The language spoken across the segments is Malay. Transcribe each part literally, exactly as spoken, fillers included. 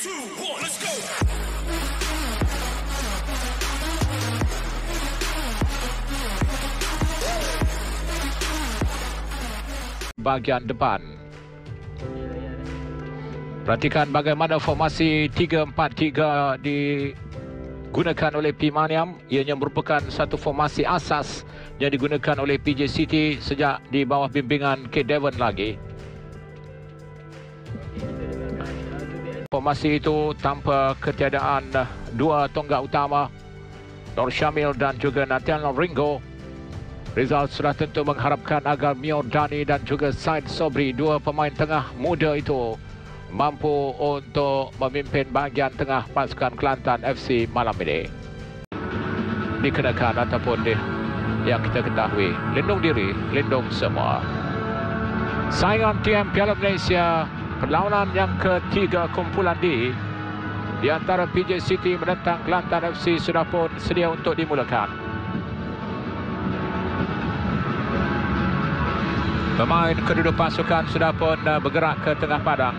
Bahagian depan. Perhatikan bagaimana formasi tiga empat tiga digunakan oleh P Maniam. Ianya merupakan satu formasi asas yang digunakan oleh P J City sejak di bawah bimbingan K. Devon lagi. Formasi itu tanpa ketiadaan dua tonggak utama, Nur Syamil dan juga Nathaniel Ringo. Rizal sudah tentu mengharapkan agar Mio Dani dan juga Said Sobri, dua pemain tengah muda itu, mampu untuk memimpin bahagian tengah pasukan Kelantan F C malam ini. Dikenakan ataupun di, yang kita ketahui, lindung diri, lindung semua. Saingan T M Piala Malaysia, perlawanan yang ketiga kumpulan D di antara P J City menentang Kelantan F C sudah pun sedia untuk dimulakan. Pemain kedua pasukan sudah pun uh, bergerak ke tengah padang.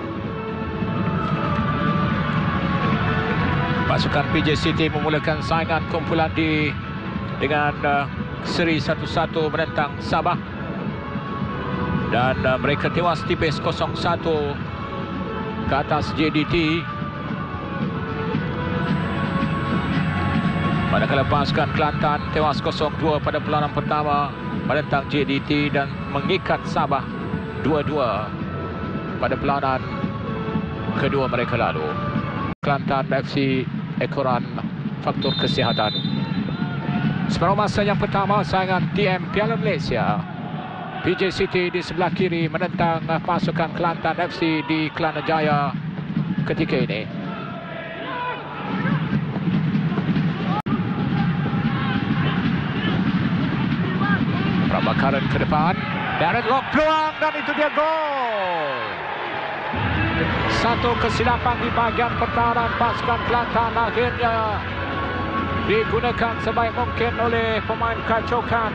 Pasukan P J City memulakan saingan kumpulan D dengan uh, seri satu satu menentang Sabah. Dan uh, mereka tewas tipis kosong satu ke atas J D T. Manakala pasukan Kelantan tewas kosong dua pada perlawanan pertama menentang J D T dan mengikat Sabah dua dua pada perlawanan kedua mereka lalu. Kelantan F C ekoran faktor kesihatan. Separuh masa yang pertama saingan T M Piala Malaysia, P J City di sebelah kiri menentang pasukan Kelantan F C di Kelana Jaya ketika ini. Prabakaran ke depan, Darren Lock peluang dan itu dia gol. Satu kesilapan di bahagian pertahanan pasukan Kelantan akhirnya digunakan sebaik mungkin oleh pemain kacokan.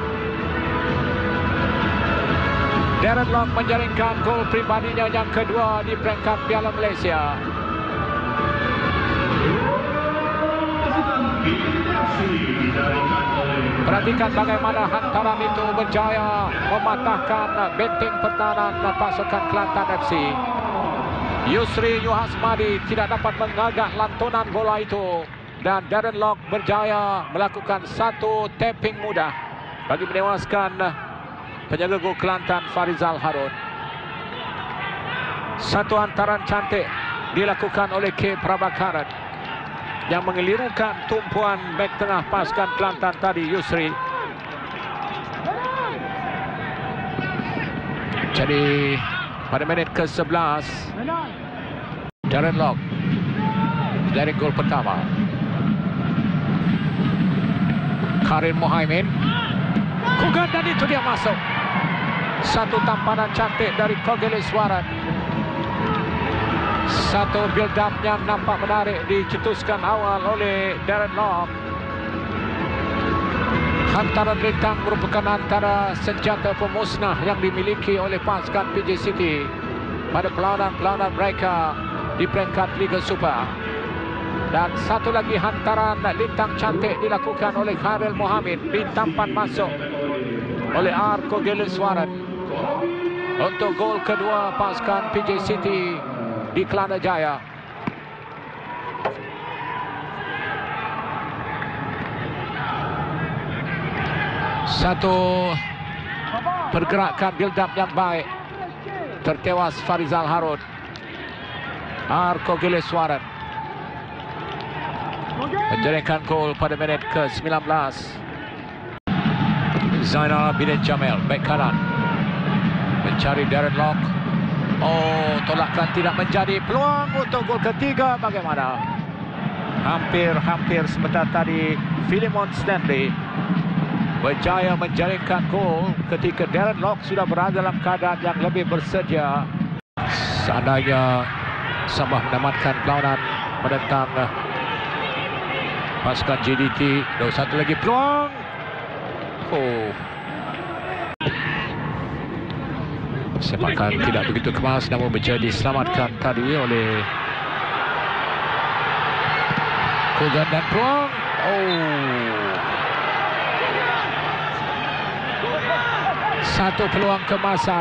Darren Lock menjaringkan gol pribadinya yang kedua di peringkat Piala Malaysia. Perhatikan bagaimana hantaran itu berjaya mematahkan benteng pertahanan pasukan Kelantan F C. Yusri Yuhasmadi tidak dapat mengagak lantunan bola itu dan Darren Lock berjaya melakukan satu tapping mudah bagi menewaskan penjaga gol Kelantan Farizal Harun. Satu hantaran cantik dilakukan oleh K. Prabakaran yang mengelirukan tumpuan bek tengah pasukan Kelantan tadi, Yusri. Jadi pada minit ke sebelas Darren Lock dari gol pertama. Karim Mohaimin Kugan dan itu dia masuk. Satu tampanan cantik dari Kogeleswaran. Satu build up yang nampak menarik dicetuskan awal oleh Darren Lock. Hantaran rintang merupakan antara senjata pemusnah yang dimiliki oleh pasukan P J City pada perlawanan-perlawanan mereka di peringkat Liga Super. Dan satu lagi hantaran lintang cantik dilakukan oleh Khairil Mohamid, ditampan masuk oleh R. Kogeleswaran untuk gol kedua pasukan P J City di Kelana Jaya. Satu pergerakan build up yang baik. Tertewas Farizal Harun. R. Kogeleswaran menjaringkan gol pada minit ke sembilan belas. Zainal Abidin Jamil back kanan mencari Darren Lock. Oh, tolakan tidak menjadi. Peluang untuk gol ketiga bagaimana? Hampir-hampir sebentar tadi Philemon Stanley berjaya menjaringkan gol ketika Darren Lock sudah berada dalam keadaan yang lebih bersedia. Seandainya Sabah menamatkan perlawanan menentang pasukan J D T. Dan satu lagi peluang. Oh, sepakan tidak begitu kemas namun menjadi diselamatkan tadi oleh Kugan dan peluang. Oh. Satu peluang kemasan.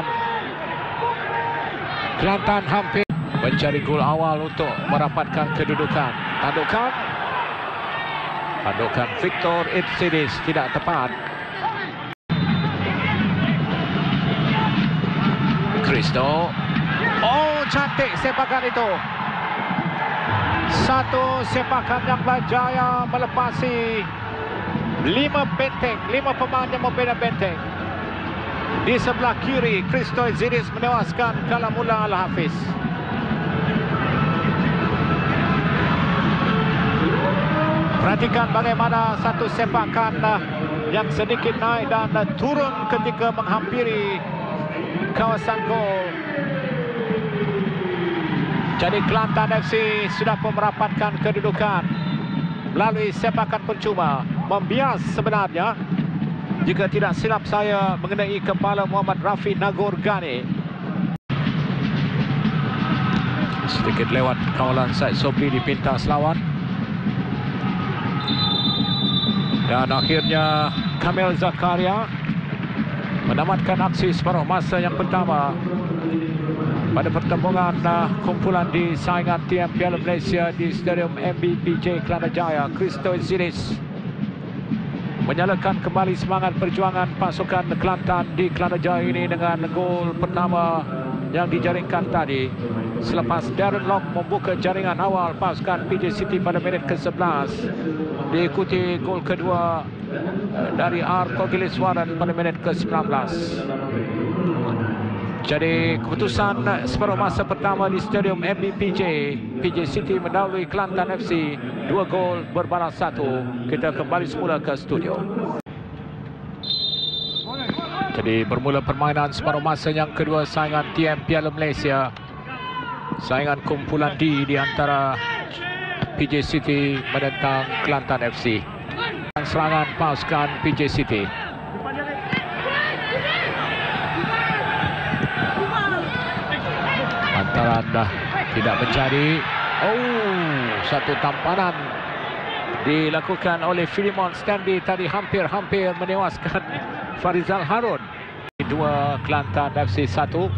Kelantan hampir mencari gol awal untuk merapatkan kedudukan. Tandukan. Tandukan Victor Idris tidak tepat. Kristo. Oh, cantik sepakan itu. Satu sepakan yang berjaya melepasi lima benteng, lima pemain yang membina benteng. Di sebelah kiri, Kristo Idris menewaskan Kalamullah Al-Hafiz. Perhatikan bagaimana satu sepakan yang sedikit naik dan turun ketika menghampiri kawasan gol. Jadi Kelantan F C sudah pun merapatkan kedudukan melalui sepakan percuma. Membias sebenarnya, jika tidak silap saya, mengenai kepala Muhammad Rafi Nagorgani. Sedikit lewat kawalan Said Sobri di pintas lawan. Dan akhirnya Kamil Zakaria menamatkan aksi separuh masa yang pertama pada pertembungan uh, kumpulan di saingan T M Piala Malaysia di Stadium M B P J Kelana Jaya. Kristo Idris menyalakan kembali semangat perjuangan pasukan Kelantan di Kelana Jaya ini dengan gol pertama yang dijaringkan tadi. Selepas Darren Lock membuka jaringan awal pasukan P J City pada minit ke sebelas, diikuti gol kedua dari R. Kogiliswaran pada minit ke sembilan belas. Jadi keputusan separuh masa pertama di Stadium M B P J, P J City mendahului Kelantan F C dua gol berbalas satu. Kita kembali semula ke studio. Jadi bermula permainan separuh masa yang kedua saingan T M Piala Malaysia. Saingan kumpulan D di antara P J City menentang Kelantan F C. Serangan pasukan P J City. Antara dah tidak mencari. Oh, satu tampanan dilakukan oleh Filimon Stanley tadi, hampir-hampir menewaskan Farizal Harun. Dua Kelantan F C satu.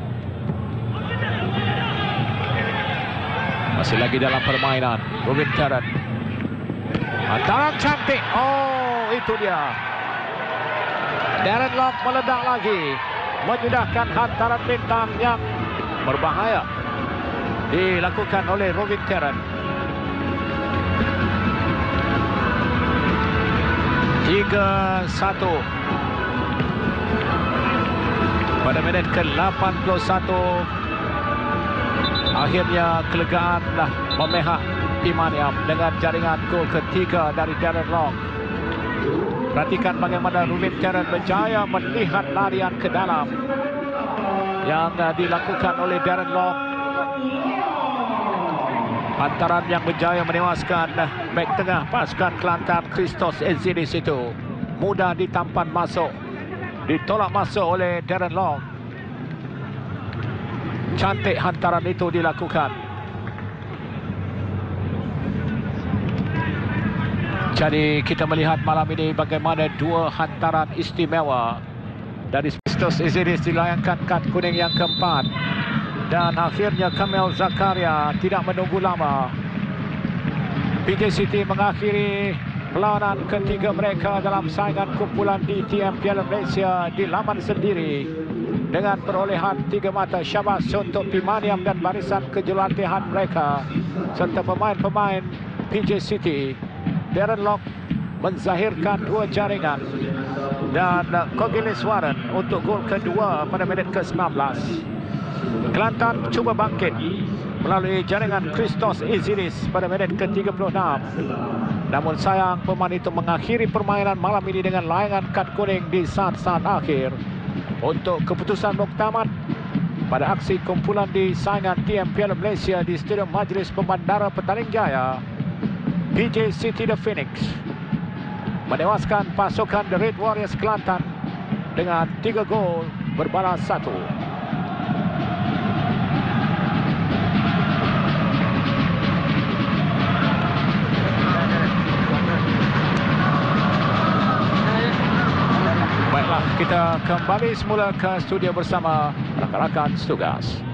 Masih lagi dalam permainan. Robin Terran. Hantaran cantik. Oh, itu dia. Darren Lock meledak lagi, menyudahkan hantaran bintang yang berbahaya dilakukan oleh Robin Terran. tiga satu pada minit ke lapan puluh satu. Akhirnya kelegaan dah memihak Imaniam dengan jaringan gol ketiga dari Darren Lock. Perhatikan bagaimana Robin Terran berjaya melihat larian ke dalam yang uh, dilakukan oleh Darren Lock. Hantaran yang berjaya menewaskan uh, bek tengah pasukan Kelantan Christos Ezidis itu. Mudah ditampan masuk, ditolak masuk oleh Darren Lock. Cantik hantaran itu dilakukan. Jadi kita melihat malam ini bagaimana dua hantaran istimewa dari Christos Ezidis dilayangkan kad kuning yang keempat. Dan akhirnya Kamil Zakaria tidak menunggu lama. P J City mengakhiri perlawanan ketiga mereka dalam saingan kumpulan di T M Piala Malaysia di laman sendiri dengan perolehan tiga mata. Syabas untuk Imaniam dan barisan kejurulatih mereka serta pemain-pemain P J City. Darren Lock menzahirkan dua jaringan dan Kogiliswaran untuk gol kedua pada minit ke sembilan belas. Kelantan cuba bangkit melalui jaringan Christos Ezidis pada minit ke tiga puluh enam. Namun sayang pemain itu mengakhiri permainan malam ini dengan layangan kad kuning di saat-saat akhir. Untuk keputusan muktamad pada aksi kumpulan di saingan T M Piala Malaysia di Stadium Majlis Pembandara Petaling Jaya, P J City The Phoenix menewaskan pasukan The Red Warriors Kelantan dengan tiga gol berbalas satu. Baiklah, kita kembali semula ke studio bersama rakan-rakan setugas.